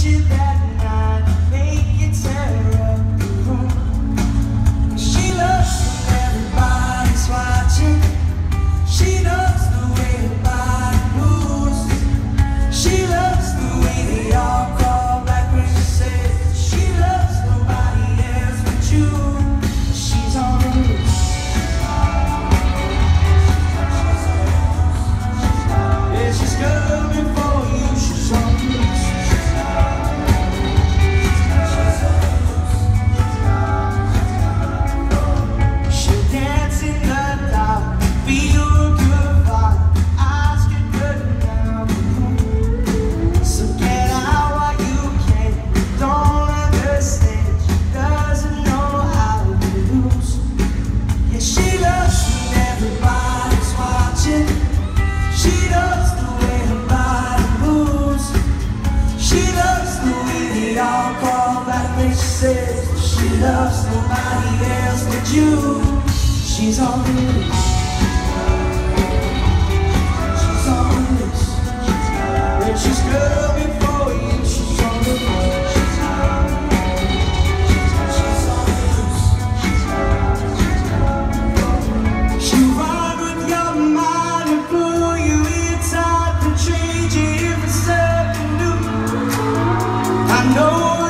you that night, make you tear up the room. She loves when everybody's watching. She knows the way her body moves. She loves the way they all call back when she says she loves nobody else but you. She's on the loose. Yeah, she's coming for you. She's on the loose. She'll dance in the dark, feel a good vibe, eyes get good now. So get out while you can. Don't understand, she doesn't know how to lose. Yeah, she loves when everybody's watching. She knows the way her body moves. She loves the way they all call back when she says she loves nobody else but you. She's on the loose. She's on the loose. Yeah, she's coming for you. She's on the loose. She's on the loose. She'll ride with your mind and pull you inside and change you for something new. I know